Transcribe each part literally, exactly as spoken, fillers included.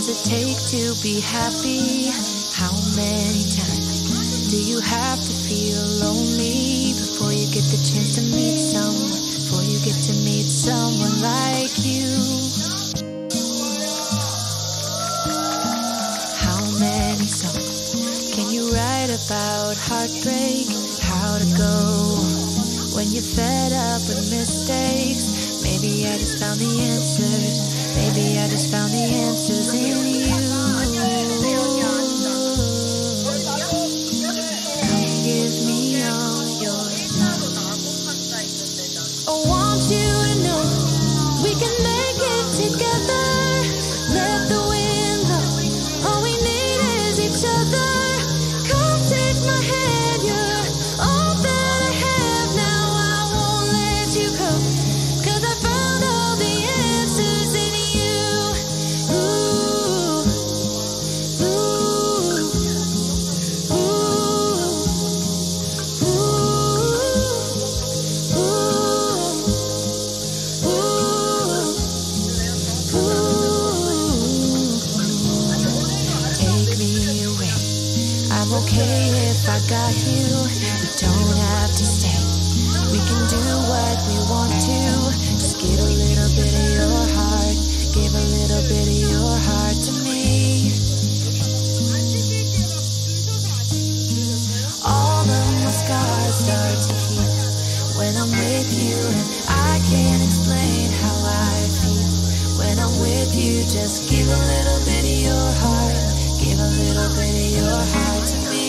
does it take to be happy? How many times do you have to feel lonely before you get the chance to meet someone, before you get to meet someone like you? How many songs can you write about heartbreak? How to go when you're fed up with mistakes? Maybe I just found the answers. Maybe I just found the answers in you. Come give me all your love. I want you to know we can make it together. Let the wind blow. All we need is each other. Come take my hand. You're all that I have now. I won't let you go. 'Cause I found all the answers in you. Ooh, ooh, ooh, ooh, ooh, ooh. Take me away. I'm okay if I got you. We don't have to stay. We can do what we want to. Just give a little bit of your heart. Give a little bit of your heart to me. All of my scars start to heal when I'm with you, and I can't explain how I feel when I'm with you. Just give a little bit of your heart. Give a little bit of your heart to me.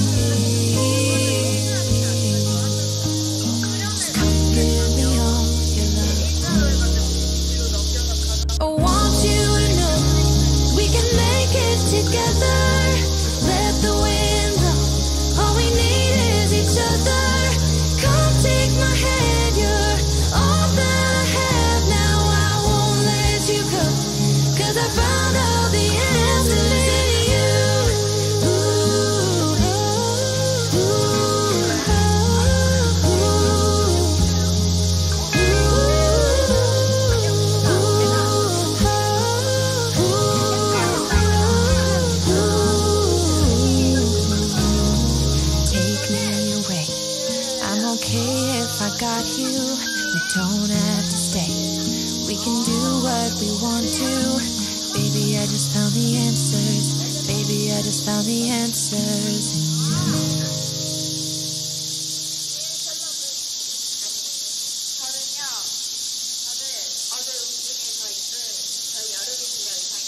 Just come give me all your love. I want you to know we can make it together. Let the wind blow. All we need is each other. Come take my hand. You're all that I have now. I won't let you go. 'Cause I found all the answers in you. Ooh, ooh, ooh, take me away. I'm okay if I got you. We don't have to stay. We can do what we want to. Baby, I just found the answers. Baby, I just found the answers in you. 저는요, 다들 어제 움직임에서 있을 저희 여름이 진짜 의상이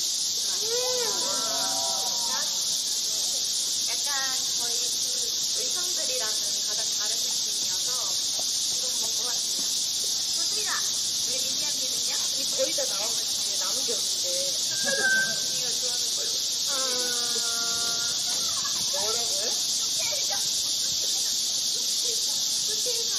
약간 저희 그 의상들이랑은 가장 다른 느낌이어서 좀 먹고 왔습니다. 좋습니다. 우리 민지 언니는요? 여기다 나오면 뒤에 남은 게 없는데 언니가 좋아하는 걸로. 아... 뭐라고요?